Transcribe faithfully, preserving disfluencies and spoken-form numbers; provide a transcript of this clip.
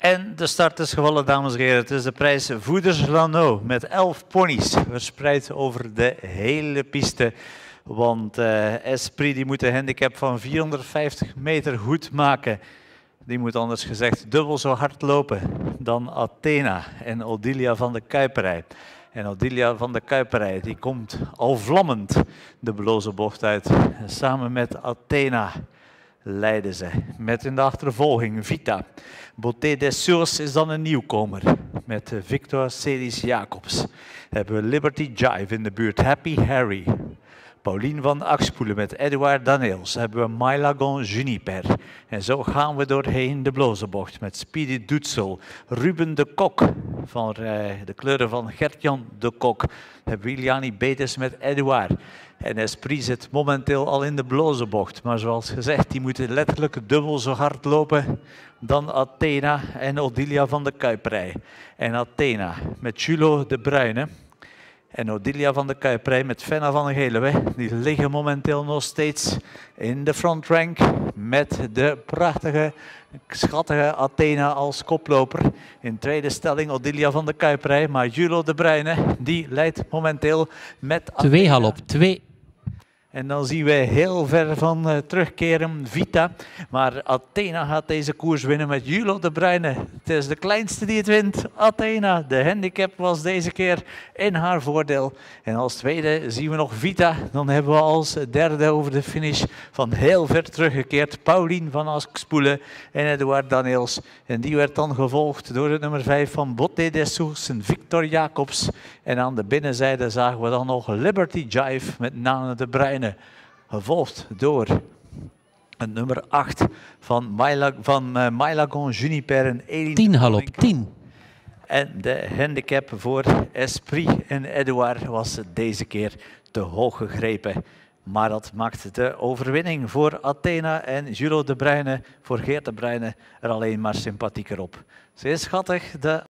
En de start is gevallen, dames en heren. Het is de prijs Voeders Lano met elf ponies, verspreid over de hele piste. Want uh, Esprit die moet een handicap van vierhonderdvijftig meter goed maken. Die moet anders gezegd dubbel zo hard lopen dan Athena en Odilia van de Kuiperij. En Odilia van de Kuiperij die komt al vlammend de belozen bocht uit. En samen met Athena leiden ze met in de achtervolging Vita. Beauté des Sources is dan een nieuwkomer met Victor Celis Jacobs. Hebben we Liberty Jive in de buurt, Happy Harry. Pauline van Axpoelen met Edouard Daneels. Hebben we Mailagon Juniper. En zo gaan we doorheen de blozenbocht met Speedy Doetsel. Ruben de Kok van uh, de kleuren van Gert-Jan de Kok. Hebben we Iliani Betes met Edouard. En Esprit zit momenteel al in de blozenbocht. Maar zoals gezegd, die moeten letterlijk dubbel zo hard lopen dan Athena en Odilia van de Kuiperij. En Athena met Julo de Bruyne. En Odilia van de Kuiperij met Fenna van de Geluwe, die liggen momenteel nog steeds in de frontrank met de prachtige, schattige Athena als koploper. In tweede stelling Odilia van de Kuiperij, maar Julo de Bruyne, die leidt momenteel met Athena. Twee halop, twee. En dan zien we heel ver van uh, terugkeren Vita. Maar Athena gaat deze koers winnen met Julo de Bruyne. Het is de kleinste die het wint. Athena, de handicap was deze keer in haar voordeel. En als tweede zien we nog Vita. Dan hebben we als derde over de finish van heel ver teruggekeerd Pauline van Axpoelen en Edouard Daneels. En die werd dan gevolgd door het nummer vijf van Beauté des Sources, Victor Jacobs. En aan de binnenzijde zagen we dan nog Liberty Jive met Nane de Bruyne. Gevolgd door het nummer acht van, Maila, van uh, Mailagon Juniper en Eline. tien halop, tien. En de handicap voor Esprit en Edouard was deze keer te hoog gegrepen. Maar dat maakt de overwinning voor Athena en Julo de Bruyne, voor Geert de Bruyne, er alleen maar sympathieker op. Ze is schattig, de